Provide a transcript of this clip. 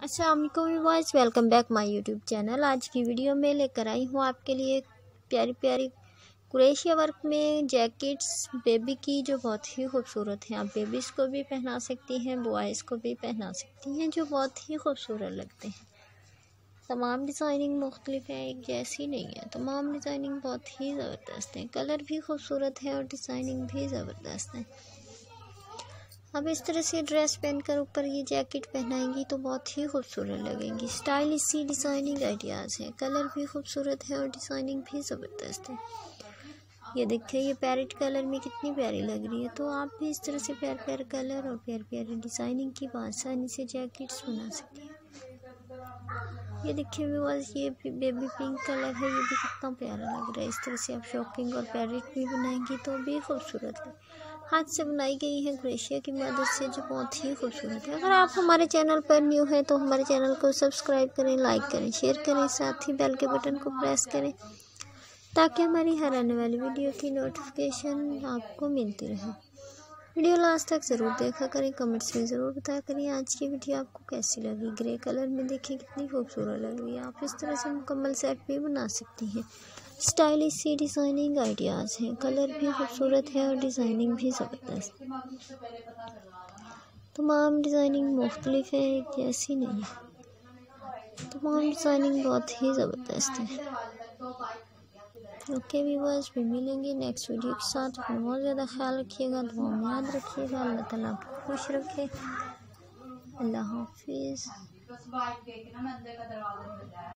अस्सलाम वालेकुम viewers, welcome back my YouTube channel. आज की वीडियो में लेकर आई हूँ आपके लिए प्यारी प्यारी कुरेशिया वर्क में जैकेट्स बेबी की, जो बहुत ही खूबसूरत हैं। आप बेबीज़ को भी पहना सकती हैं, बॉयज़ को भी पहना सकती हैं, जो बहुत ही खूबसूरत लगते हैं। तमाम डिज़ाइनिंग मुख्तलिफ है, एक जैसी नहीं है। तमाम डिज़ाइनिंग बहुत ही ज़बरदस्त है, कलर भी खूबसूरत है और डिज़ाइनिंग भी ज़बरदस्त है। अब इस तरह से ड्रेस पहनकर ऊपर ये जैकेट पहनाएंगी तो बहुत ही खूबसूरत लगेंगी। स्टाइलिश सी डिज़ाइनिंग आइडियाज़ हैं, कलर भी खूबसूरत है और डिज़ाइनिंग भी ज़बरदस्त है। ये देखिए, ये पैरेट कलर में कितनी प्यारी लग रही है। तो आप भी इस तरह से प्यारे प्यारे कलर और प्यारी प्यारी डिज़ाइनिंग की आसानी से जैकेट्स बना सकते हैं। ये देखिए व्यूअर्स, ये बेबी पिंक कलर है, ये भी कितना प्यारा लग रहा है। इस तरह से आप शॉकिंग और पैरेट भी बनाएंगी तो भी खूबसूरत है। हाथ से बनाई गई है क्रोशिया की मदद से, जो बहुत ही खूबसूरत है। अगर आप हमारे चैनल पर न्यू हैं तो हमारे चैनल को सब्सक्राइब करें, लाइक करें, शेयर करें, साथ ही बेल के बटन को प्रेस करें ताकि हमारी हर आने वाली वीडियो की नोटिफिकेशन आपको मिलती रहे। वीडियो लास्ट तक ज़रूर देखा करें, कमेंट्स में ज़रूर बताया करें आज की वीडियो आपको कैसी लगी। ग्रे कलर में देखिए कितनी खूबसूरत लग रही है। आप इस तरह से मुकम्मल सेट भी बना सकती हैं। स्टाइलिश सी डिज़ाइनिंग आइडियाज़ हैं, कलर भी खूबसूरत है और डिज़ाइनिंग भी ज़बरदस्त। तमाम डिज़ाइनिंग मुख्तलिफ है, एक जैसी नहीं है। तमाम डिज़ाइनिंग बहुत ही ज़बरदस्त है। ओके व्यूअर्स, फिर मिलेंगे नेक्स्ट वीडियो के साथ। अपना बहुत ज़्यादा ख्याल रखिएगा, दुआ में याद रखिएगा। अल्लाह ताला आपको खुश रखे। अल्लाह हाफिज़।